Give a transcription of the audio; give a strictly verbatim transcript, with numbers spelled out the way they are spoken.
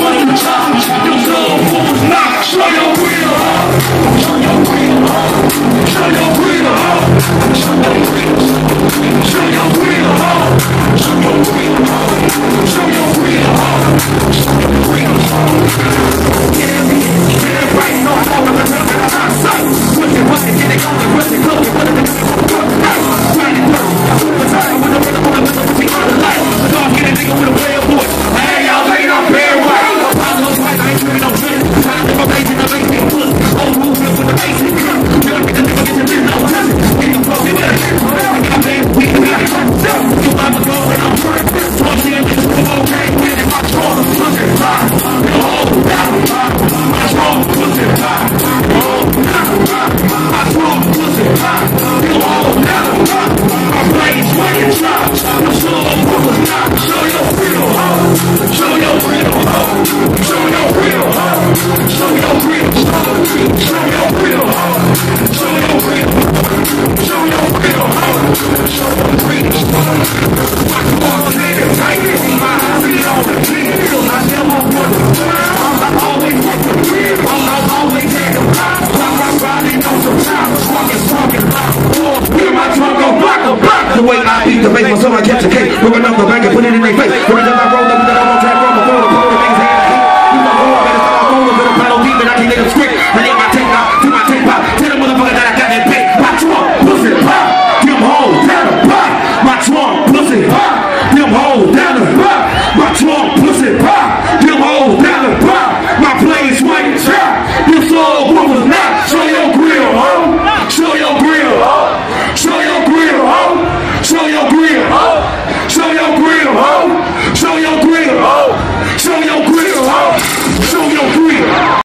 The way I eat the bacon, so I catch a cake. We're gonna go back and put it in their face. We're gonna roll up with that on track from before the pole, the things hand to hand. You know, go up and start rolling with a pedal deep, and I can get them script. I get my tape out to my tape out. Tell the motherfucker that I got that bait. My trunk, pussy, pop. Them hoes down the pop. My trunk, pussy, pop. Them hoes down the pop. My trunk, pussy, pop. Them hoes down the pop. My plane swing trap. Them soul brothers not. Show your grill, ho. Show your grill, ho. Show your grill, ho. Show your grill, ho. Show your grill, ho. Show your grill, ho. Show your grill, ho. Show your